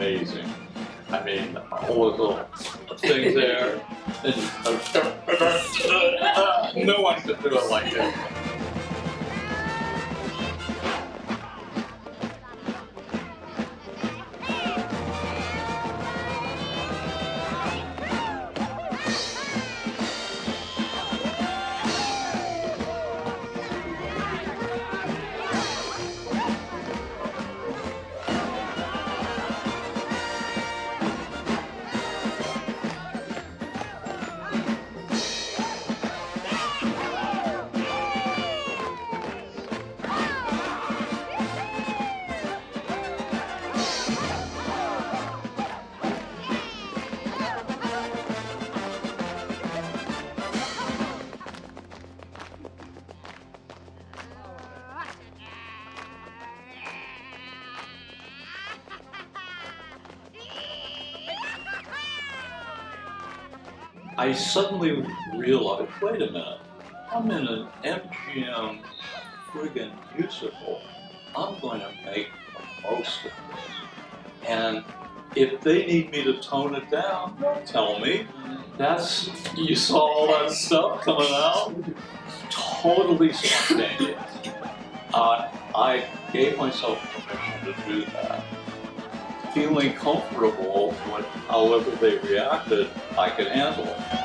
amazing. I mean, all those little things there, and no one could do it like this. I suddenly realized, wait a minute, I'm in an MGM friggin' musical. I'm going to make the most of this. And if they need me to tone it down, they'll tell me. You saw all that stuff coming out? Totally spontaneous. I gave myself permission to do that. Feeling comfortable with however they reacted, I could handle it.